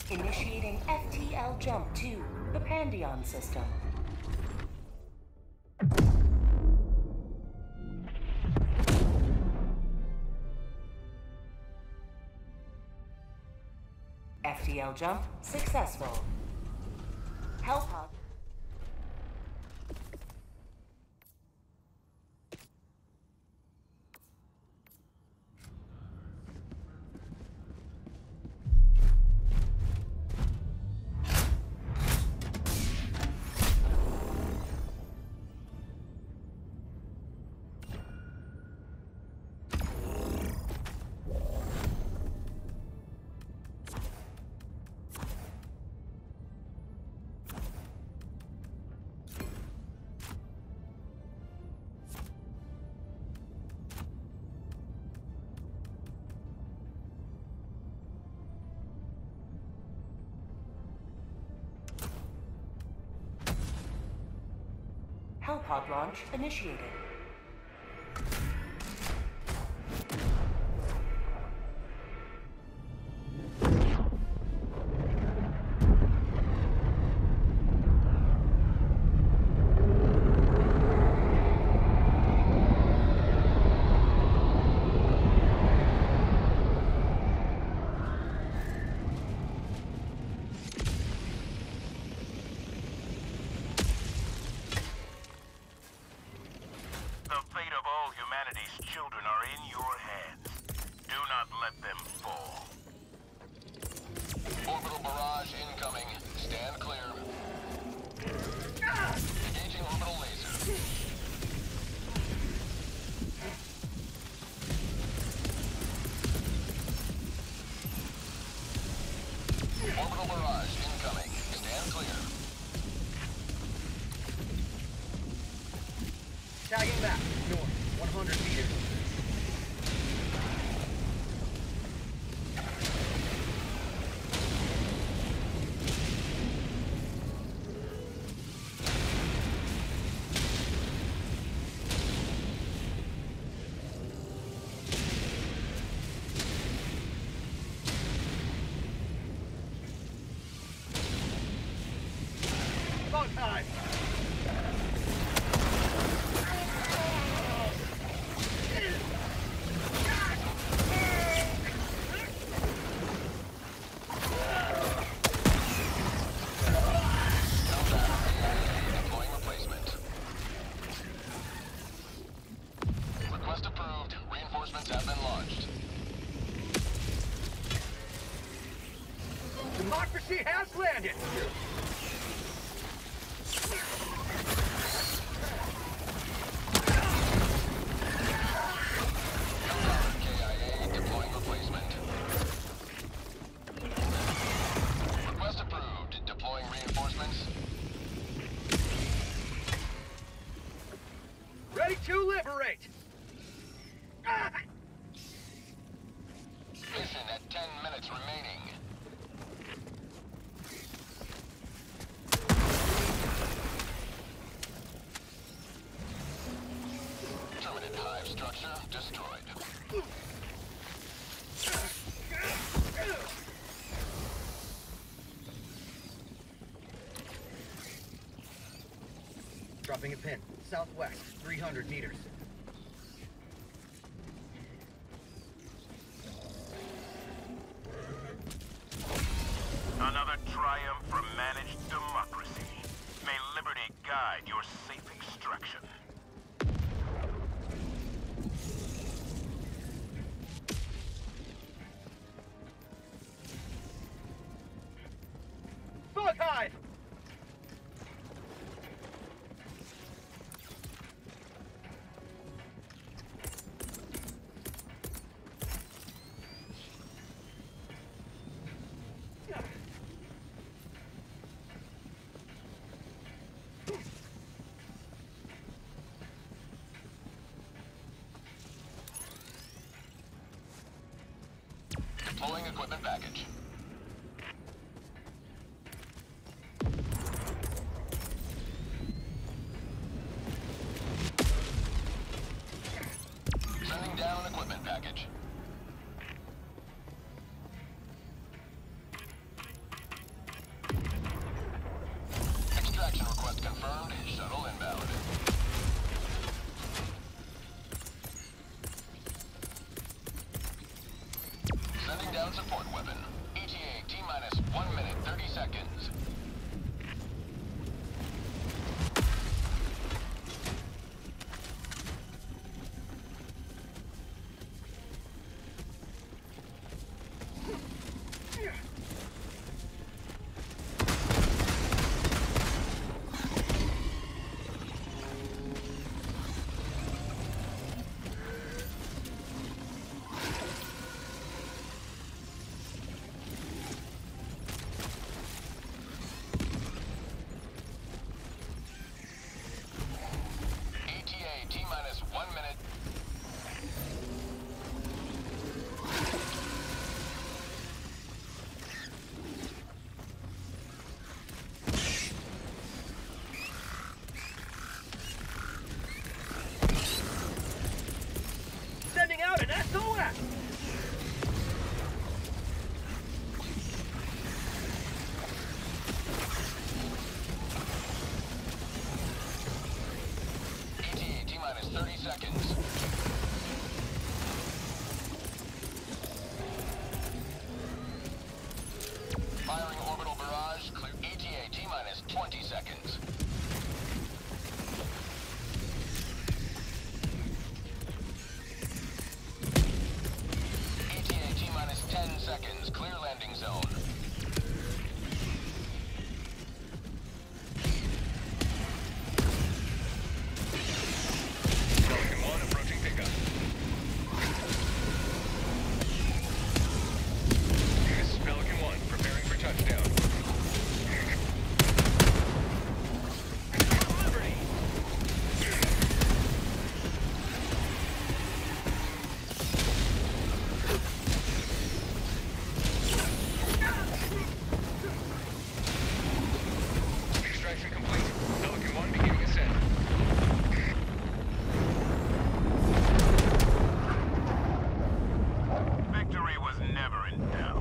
Initiating FTL jump to the Pandion system. FTL jump successful. Help hub. Hellpod launch initiated. Orbital barrage incoming. Stand clear. Tagging back. North. 100 meters. Time. Deploying replacement. Request approved. Reinforcements have been launched. Democracy has landed. Ready to liberate! Mission at 10 minutes remaining. Terminate hive structure destroyed. Dropping a pin. Southwest, 300 meters. Another triumph for managed democracy. May liberty guide your safe extraction. Bug hive! Deploying equipment package. Sending down equipment package. ground support weapon. ETA T-minus 1 minute 30 seconds. T-minus 1 minute. Sending out an SOS! ETA T-minus 30 seconds. Firing orbital barrage. Clear. ETA T-minus 20 seconds. ETA T-minus 10 seconds. Clear landing zone. Pelican 1 approaching pickup. This is Pelican 1 preparing for touchdown. Liberty! Extraction complete. Pelican 1 beginning ascent. Victory was never in doubt.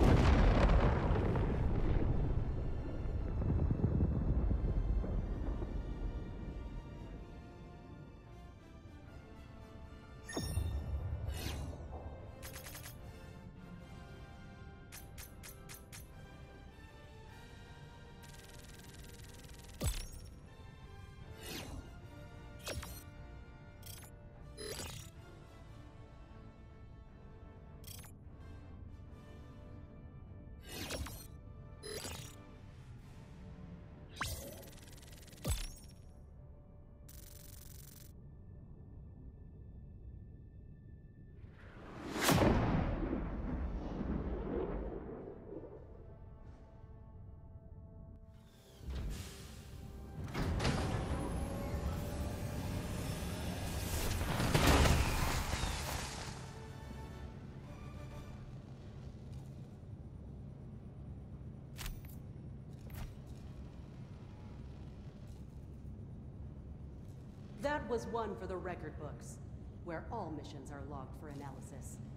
That was one for the record books, where all missions are logged for analysis.